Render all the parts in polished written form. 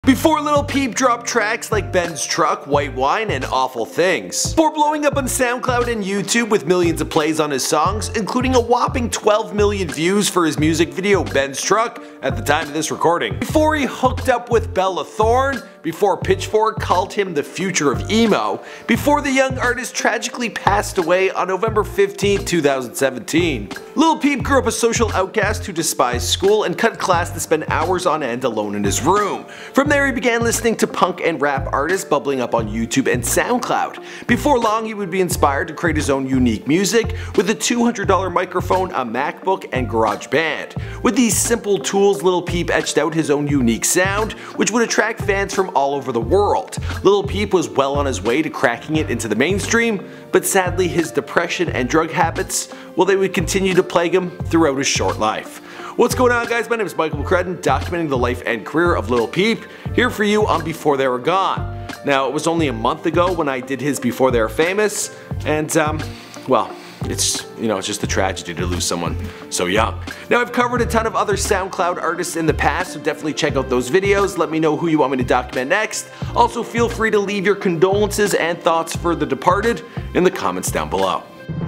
Before Lil Peep dropped tracks like Ben's Truck, White Wine, and Awful Things. Before blowing up on SoundCloud and YouTube with millions of plays on his songs, including a whopping 12 million views for his music video Ben's Truck at the time of this recording. Before he hooked up with Bella Thorne, before Pitchfork called him the future of emo, before the young artist tragically passed away on November 15, 2017. Lil Peep grew up a social outcast who despised school and cut class to spend hours on end alone in his room. From there he began listening to punk and rap artists bubbling up on YouTube and SoundCloud. Before long he would be inspired to create his own unique music with a $200 microphone, a MacBook, and GarageBand. With these simple tools, Lil Peep etched out his own unique sound, which would attract fans from all over the world. Lil Peep was well on his way to cracking it into the mainstream, but sadly his depression and drug habits, well, they would continue to plague him throughout his short life. What's going on, guys? My name is Michael McCrudden, documenting the life and career of Lil Peep, here for you on Before They Were Gone. Now, it was only a month ago when I did his Before They Were Famous, and well, it's just a tragedy to lose someone so young. Now, I've covered a ton of other SoundCloud artists in the past, so definitely check out those videos. Let me know who you want me to document next. Also, feel free to leave your condolences and thoughts for the departed in the comments down below.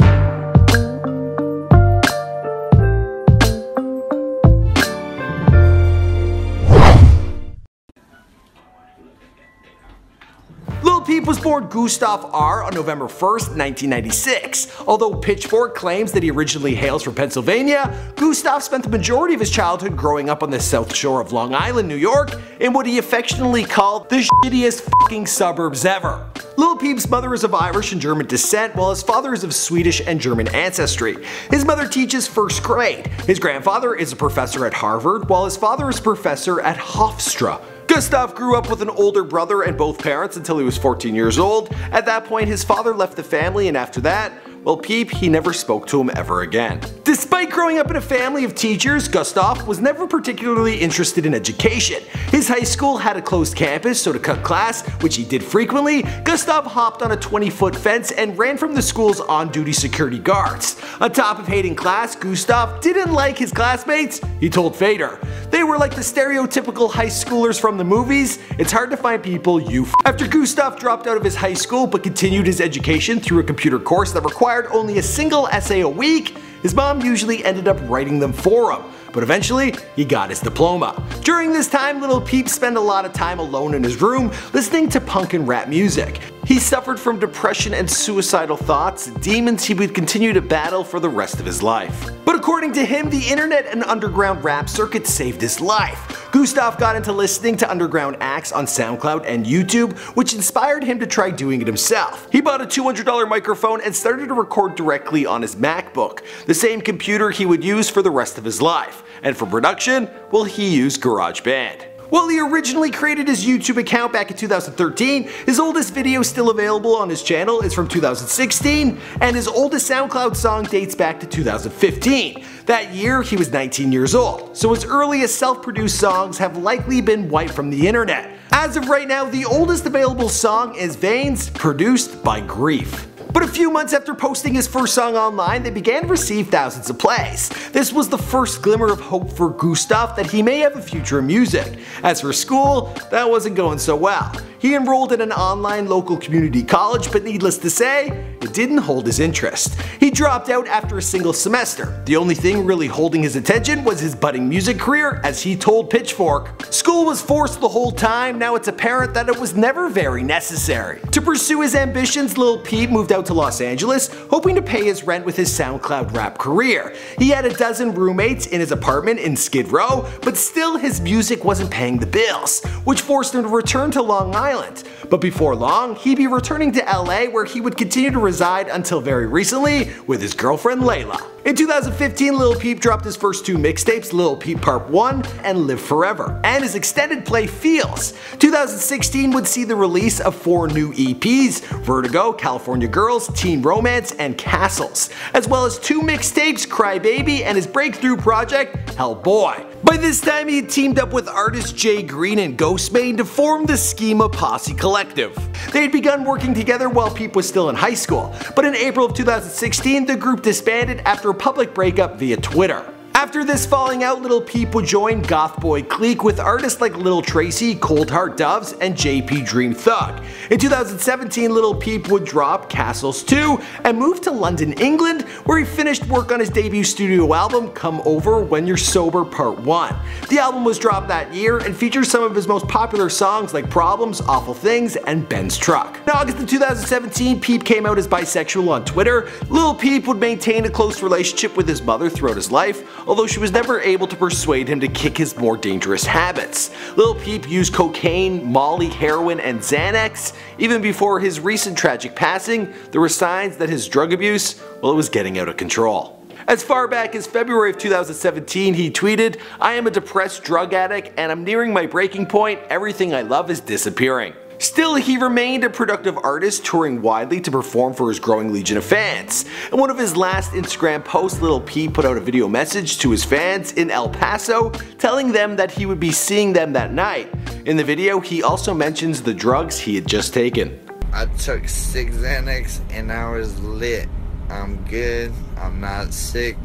Lil Peep was born Gustav R. on November 1st, 1996. Although Pitchfork claims that he originally hails from Pennsylvania, Gustav spent the majority of his childhood growing up on the South Shore of Long Island, New York, in what he affectionately called the shittiest fucking suburbs ever. Lil Peep's mother is of Irish and German descent, while his father is of Swedish and German ancestry. His mother teaches first grade. His grandfather is a professor at Harvard, while his father is a professor at Hofstra. Gustav grew up with an older brother and both parents until he was 14 years old. At that point, his father left the family, and after that, well, Peep, he never spoke to him ever again. Despite growing up in a family of teachers, Gustav was never particularly interested in education. His high school had a closed campus, so to cut class, which he did frequently, Gustav hopped on a 20-foot fence and ran from the school's on-duty security guards. On top of hating class, Gustav didn't like his classmates, he told Fader. They were like the stereotypical high schoolers from the movies. It's hard to find people you f. After Gustav dropped out of his high school but continued his education through a computer course that required only a single essay a week, his mom usually ended up writing them for him. But eventually, he got his diploma. During this time, Lil Peep spent a lot of time alone in his room listening to punk and rap music. He suffered from depression and suicidal thoughts, demons he would continue to battle for the rest of his life. But according to him, the internet and underground rap circuit saved his life. Gustav got into listening to underground acts on SoundCloud and YouTube, which inspired him to try doing it himself. He bought a $200 microphone and started to record directly on his MacBook, the same computer he would use for the rest of his life. And for production, well, he used GarageBand. While he originally created his YouTube account back in 2013, his oldest video still available on his channel is from 2016, and his oldest SoundCloud song dates back to 2015. That year, he was 19 years old, so his earliest self-produced songs have likely been wiped from the internet. As of right now, the oldest available song is Veins, produced by Grief. But a few months after posting his first song online, they began to receive thousands of plays. This was the first glimmer of hope for Gustav that he may have a future in music. As for school, that wasn't going so well. He enrolled in an online local community college, but needless to say, it didn't hold his interest. He dropped out after a single semester. The only thing really holding his attention was his budding music career, as he told Pitchfork. School was forced the whole time, now it's apparent that it was never very necessary. To pursue his ambitions, Lil Peep moved out to Los Angeles, hoping to pay his rent with his SoundCloud rap career. He had a dozen roommates in his apartment in Skid Row, but still his music wasn't paying the bills, which forced him to return to Long Island. But before long, he'd be returning to LA, where he would continue to reside until very recently with his girlfriend Layla. In 2015, Lil Peep dropped his first two mixtapes, Lil Peep Part 1 and Live Forever, and his extended play Feels. 2016 would see the release of 4 new EPs, Vertigo, California Girls, Teen Romance, and Castles, as well as 2 mixtapes, Cry Baby, and his breakthrough project, Hellboy. By this time, he had teamed up with artist Jay Green and Ghostmane to form the Schema Posse Collective. They had begun working together while Peep was still in high school, but in April of 2016, the group disbanded after a public breakup via Twitter. After this falling out, Lil Peep would join Goth Boy Clique with artists like Lil Tracy, Cold Heart Doves, and JP Dream Thug. In 2017, Lil Peep would drop Castles 2 and move to London, England, where he finished work on his debut studio album, Come Over When You're Sober Part 1. The album was dropped that year and features some of his most popular songs like Problems, Awful Things, and Ben's Truck. In August of 2017, Peep came out as bisexual on Twitter. Lil Peep would maintain a close relationship with his mother throughout his life, although she was never able to persuade him to kick his more dangerous habits. Lil Peep used cocaine, Molly, heroin, and Xanax. Even before his recent tragic passing, there were signs that his drug abuse, well, it was getting out of control. As far back as February of 2017, he tweeted, "I am a depressed drug addict and I'm nearing my breaking point. Everything I love is disappearing." Still, he remained a productive artist, touring widely to perform for his growing legion of fans. In one of his last Instagram posts, Lil Peep put out a video message to his fans in El Paso, telling them that he would be seeing them that night. In the video, he also mentions the drugs he had just taken. "I took 6 Xanax and I was lit. I'm good, I'm not sick."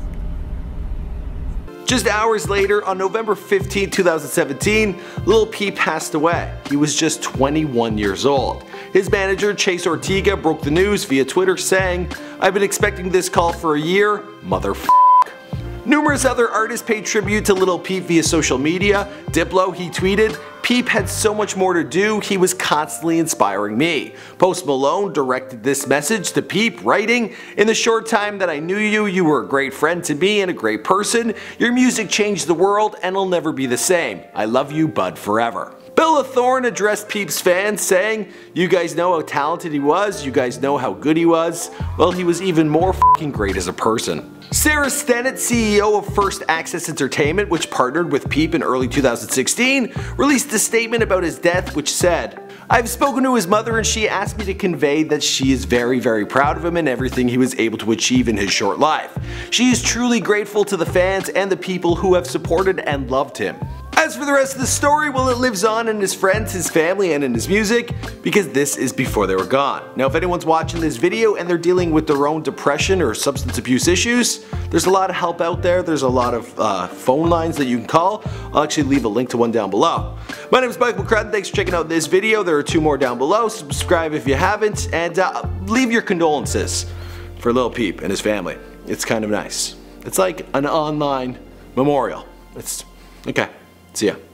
Just hours later, on November 15, 2017, Lil Peep passed away. He was just 21 years old. His manager, Chase Ortega, broke the news via Twitter saying, "I've been expecting this call for a year, motherfucker." Numerous other artists paid tribute to Lil Peep via social media. Diplo, he tweeted, "Peep had so much more to do, he was constantly inspiring me." Post Malone directed this message to Peep, writing, "In the short time that I knew you, you were a great friend to me and a great person. Your music changed the world and it'll never be the same. I love you, bud, forever." Bella Thorne addressed Peep's fans saying, "You guys know how talented he was, you guys know how good he was. Well, he was even more f***ing great as a person." Sarah Stennett, CEO of First Access Entertainment, which partnered with Peep in early 2016, released a statement about his death which said, "I've spoken to his mother and she asked me to convey that she is very, very proud of him and everything he was able to achieve in his short life. She is truly grateful to the fans and the people who have supported and loved him." As for the rest of the story, well, it lives on in his friends, his family, and in his music, because this is before they were gone. Now, if anyone's watching this video and they're dealing with their own depression or substance abuse issues, there's a lot of help out there. There's a lot of phone lines that you can call. I'll actually leave a link to one down below. My name is Michael McCrudden. Thanks for checking out this video. There are 2 more down below. Subscribe if you haven't, and leave your condolences for Lil Peep and his family. It's kind of nice. It's like an online memorial. It's okay. See ya.